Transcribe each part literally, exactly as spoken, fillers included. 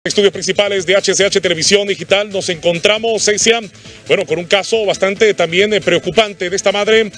Estudios principales de H C H Televisión Digital nos encontramos, Cecia, bueno, con un caso bastante también eh, preocupante de esta madre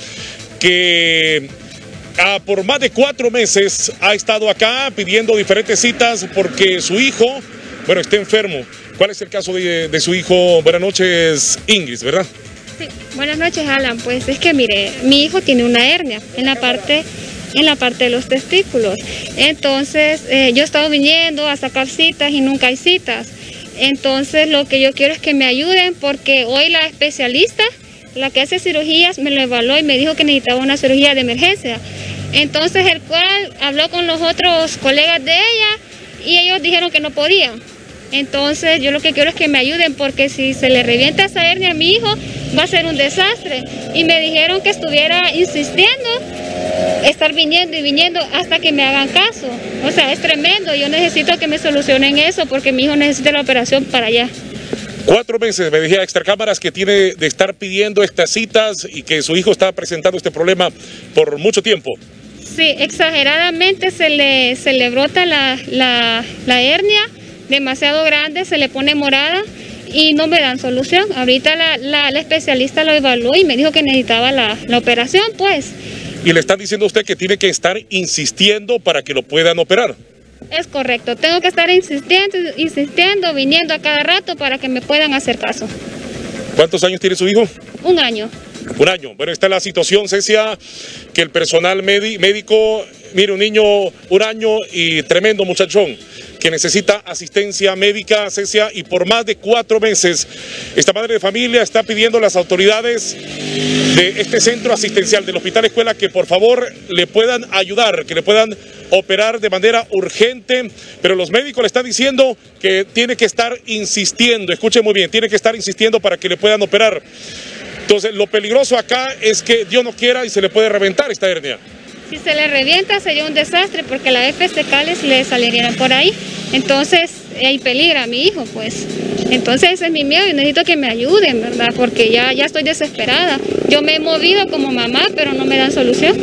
que ah, por más de cuatro meses ha estado acá pidiendo diferentes citas porque su hijo, bueno, está enfermo. ¿Cuál es el caso de, de su hijo? Buenas noches, Ingrid, ¿verdad? Sí, buenas noches, Alan. Pues es que mire, mi hijo tiene una hernia en la parte... en la parte de los testículos. Entonces, eh, yo he estado viniendo a sacar citas y nunca hay citas. Entonces, lo que yo quiero es que me ayuden porque hoy la especialista, la que hace cirugías, me lo evaluó y me dijo que necesitaba una cirugía de emergencia. Entonces, el cual habló con los otros colegas de ella y ellos dijeron que no podían. Entonces, yo lo que quiero es que me ayuden porque si se le revienta esa hernia a mi hijo, va a ser un desastre. Y me dijeron que estuviera insistiendo, estar viniendo y viniendo hasta que me hagan caso. O sea, es tremendo. Yo necesito que me solucionen eso porque mi hijo necesita la operación para allá. Cuatro meses, me decía Extracámaras, que tiene de estar pidiendo estas citas y que su hijo está presentando este problema por mucho tiempo. Sí, exageradamente se le, se le brota la, la, la hernia, demasiado grande, se le pone morada y no me dan solución. Ahorita la, la, la especialista lo evaluó y me dijo que necesitaba la, la operación, pues. Y le están diciendo a usted que tiene que estar insistiendo para que lo puedan operar. Es correcto, tengo que estar insistiendo, insistiendo, viniendo a cada rato para que me puedan hacer caso. ¿Cuántos años tiene su hijo? Un año. Un año. Bueno, esta es la situación, Cecia, que el personal médico, mire, un niño, un año y tremendo muchachón, que necesita asistencia médica, Cecia, y por más de cuatro meses, esta madre de familia está pidiendo a las autoridades de este centro asistencial del Hospital Escuela que por favor le puedan ayudar, que le puedan operar de manera urgente, pero los médicos le están diciendo que tiene que estar insistiendo, escuche muy bien, tiene que estar insistiendo para que le puedan operar. Entonces, lo peligroso acá es que Dios no quiera y se le puede reventar esta hernia. Si se le revienta sería un desastre porque las heces fecales le salirían por ahí. Entonces, hay peligro a mi hijo, pues. Entonces, ese es mi miedo y necesito que me ayuden, ¿verdad? Porque ya, ya estoy desesperada. Yo me he movido como mamá, pero no me dan solución.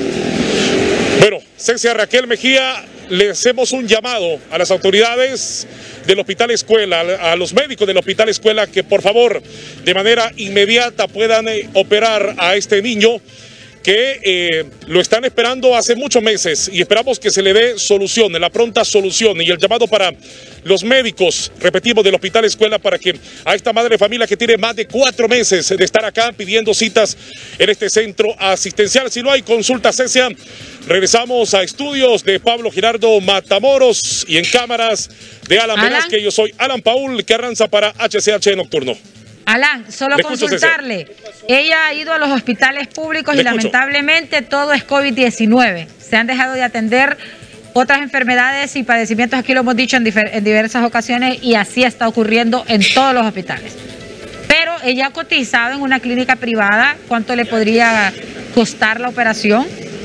Bueno, Cecia Raquel Mejía, le hacemos un llamado a las autoridades del Hospital Escuela, a los médicos del Hospital Escuela, que por favor, de manera inmediata puedan eh, operar a este niño que eh, lo están esperando hace muchos meses y esperamos que se le dé solución, la pronta solución, y el llamado para los médicos, repetimos, del Hospital Escuela, para que a esta madre de familia que tiene más de cuatro meses de estar acá pidiendo citas en este centro asistencial. Si no hay consulta, Cecia, regresamos a estudios de Pablo Girardo Matamoros y en cámaras de Alan, Alan. Velázquez. Yo soy Alan Paul Carranza para H C H Nocturno. Alan, solo Le consultarle, ella ha ido a los hospitales públicos Le y escucho. lamentablemente todo es COVID diecinueve. Se han dejado de atender otras enfermedades y padecimientos, aquí lo hemos dicho en, en diversas ocasiones, y así está ocurriendo en todos los hospitales. Pero ella ha cotizado en una clínica privada, ¿cuánto le podría costar la operación?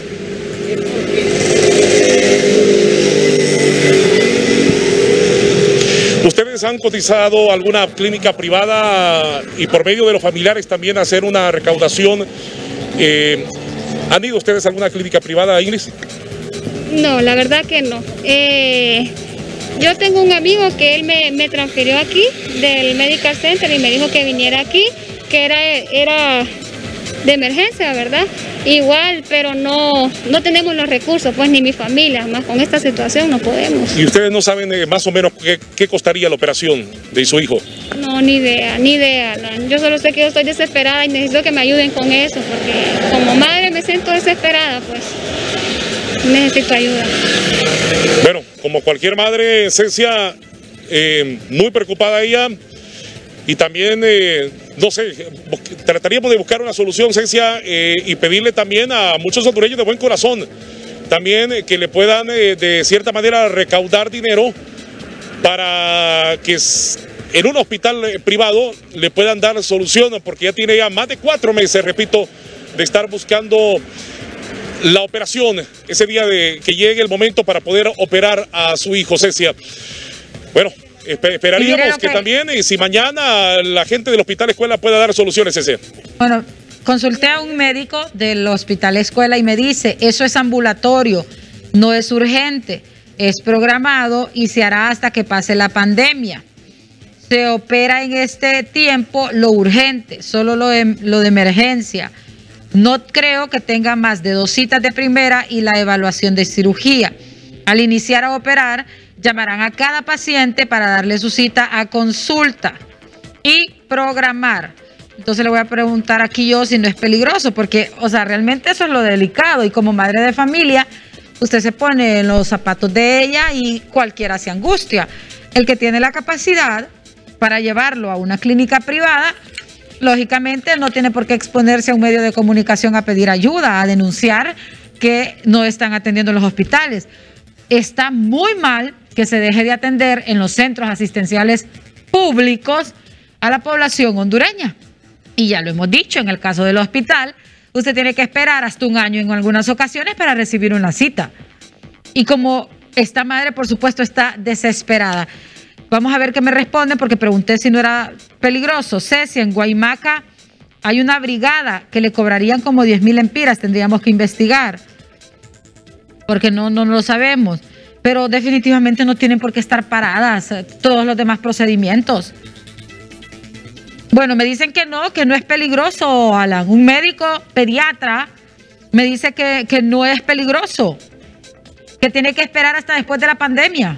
¿Ustedes han cotizado alguna clínica privada y por medio de los familiares también hacer una recaudación? Eh, ¿Han ido ustedes a alguna clínica privada, Ingrid? No, la verdad que no. Eh, yo tengo un amigo que él me, me transfirió aquí del Medical Center y me dijo que viniera aquí, que era, era de emergencia, ¿verdad? Igual, pero no, no tenemos los recursos, pues ni mi familia, más con esta situación no podemos. ¿Y ustedes no saben eh, más o menos qué, qué costaría la operación de su hijo? No, ni idea, ni idea, Alan. Yo solo sé que yo estoy desesperada y necesito que me ayuden con eso, porque como madre me siento desesperada, pues necesito ayuda. Bueno, como cualquier madre, Cecia, eh, muy preocupada ella. Y también, eh, no sé, trataríamos de buscar una solución, Cecia, eh, y pedirle también a muchos hondureños de buen corazón, también eh, que le puedan eh, de cierta manera recaudar dinero para que en un hospital eh, privado le puedan dar solución, porque ya tiene ya más de cuatro meses, repito, de estar buscando la operación, ese día de que llegue el momento para poder operar a su hijo, Cecia. Bueno, esperaríamos que, que también, y si mañana la gente del Hospital Escuela pueda dar soluciones, ese. Bueno, consulté a un médico del Hospital Escuela y me dice, eso es ambulatorio, no es urgente. es programado y se hará hasta que pase la pandemia. Se opera en este tiempo lo urgente, solo lo de, lo de emergencia. No creo que tenga más de dos citas de primera y la evaluación de cirugía. Al iniciar a operar, llamarán a cada paciente para darle su cita a consulta y programar. Entonces le voy a preguntar aquí yo si no es peligroso, porque, o sea, realmente eso es lo delicado. Y como madre de familia, usted se pone en los zapatos de ella y cualquiera se angustia. El que tiene la capacidad para llevarlo a una clínica privada, lógicamente no tiene por qué exponerse a un medio de comunicación a pedir ayuda, a denunciar que no están atendiendo en los hospitales. Está muy mal que se deje de atender en los centros asistenciales públicos a la población hondureña. Y ya lo hemos dicho, en el caso del hospital, usted tiene que esperar hasta un año en algunas ocasiones para recibir una cita. Y como esta madre, por supuesto, está desesperada. Vamos a ver qué me responde, porque pregunté si no era peligroso. Ceci, en Guaymaca hay una brigada que le cobrarían como diez mil empiras. Tendríamos que investigar, porque no, no, no lo sabemos. Pero definitivamente no tienen por qué estar paradas todos los demás procedimientos. Bueno, me dicen que no, que no es peligroso, Alan. Un médico pediatra me dice que, que no es peligroso, que tiene que esperar hasta después de la pandemia.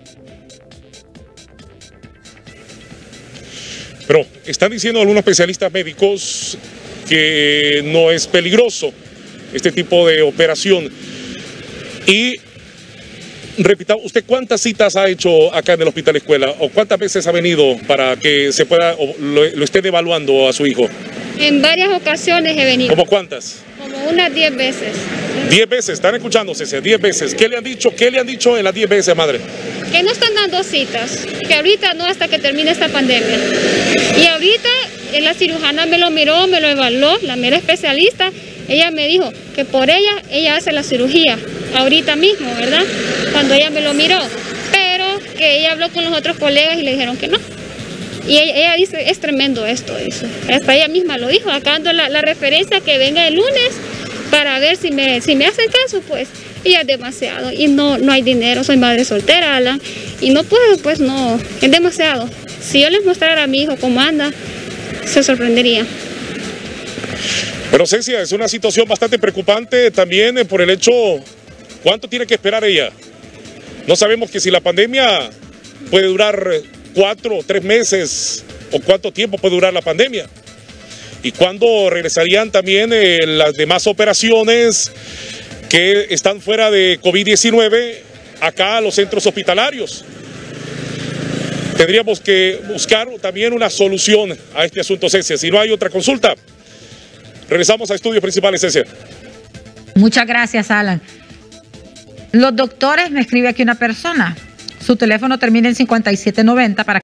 Pero están diciendo algunos especialistas médicos que no es peligroso este tipo de operación. Y repita, ¿usted cuántas citas ha hecho acá en el Hospital Escuela? ¿O cuántas veces ha venido para que se pueda, o lo, lo estén evaluando a su hijo? En varias ocasiones he venido. ¿Cómo cuántas? Como unas diez veces. Diez veces, están escuchándose, diez veces. ¿Qué le han dicho? ¿Qué le han dicho en las diez veces, madre? Que no están dando citas, que ahorita no, hasta que termine esta pandemia. Y ahorita la cirujana me lo miró, me lo evaluó, la mera especialista, ella me dijo que por ella, ella hace la cirugía, ahorita mismo, ¿verdad? Cuando ella me lo miró, pero que ella habló con los otros colegas y le dijeron que no. Y ella, ella dice, es tremendo esto, dice. Hasta ella misma lo dijo, acá ando la, la referencia que venga el lunes para ver si me, si me hacen caso, pues. Y es demasiado, y no, no hay dinero, soy madre soltera, Alan, y no puedo, pues no, es demasiado. Si yo les mostrara a mi hijo cómo anda, se sorprendería. Pero Cecia, es una situación bastante preocupante también por el hecho, ¿cuánto tiene que esperar ella? No sabemos que si la pandemia puede durar cuatro o tres meses, o cuánto tiempo puede durar la pandemia. Y cuándo regresarían también eh, las demás operaciones que están fuera de COVID diecinueve acá a los centros hospitalarios. Tendríamos que buscar también una solución a este asunto, Cecia. Si no hay otra consulta, regresamos a estudios principales, Cecia. Muchas gracias, Alan. Los doctores, me escribe aquí una persona, su teléfono termina en cincuenta y siete noventa para